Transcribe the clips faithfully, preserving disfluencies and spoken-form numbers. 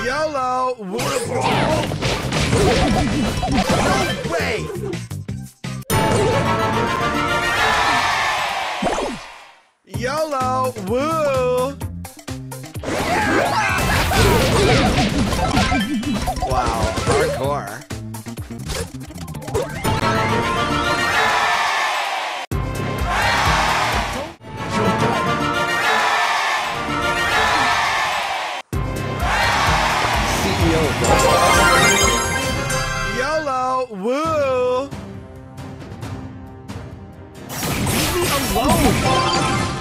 YOLO! No way! YOLO! Woo! Wow, hardcore. YOLO! Woo! Leave me alone!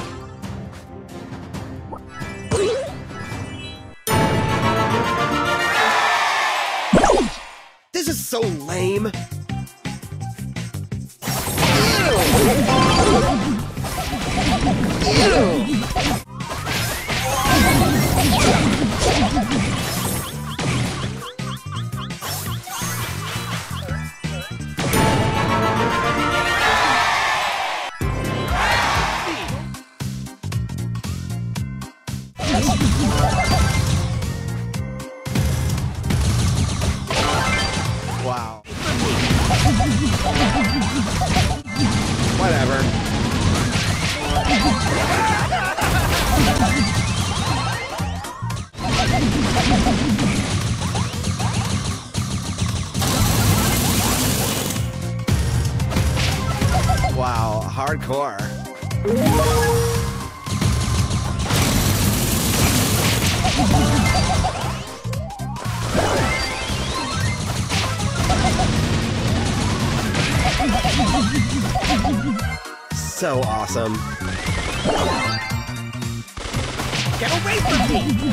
This is so lame. Ew! Ew! Wow. Whatever. Wow, hardcore. So awesome. Get away from me!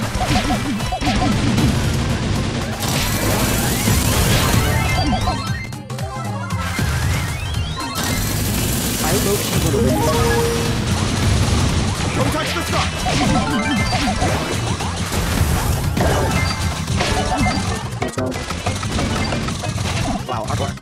I low key want to win this. Don't touch the truck! Wow, hardcore.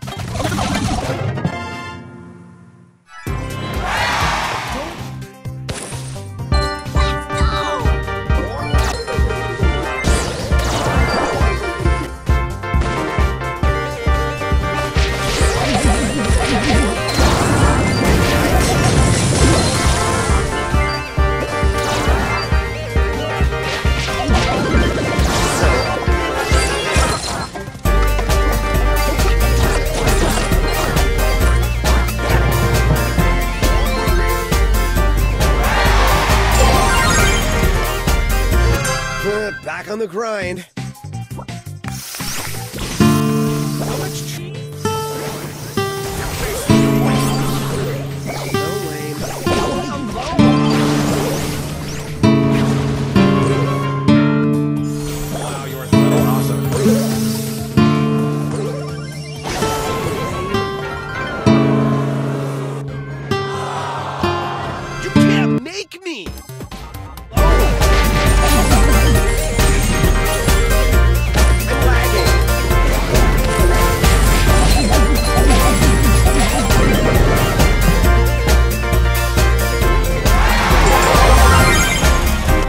Back on the grind.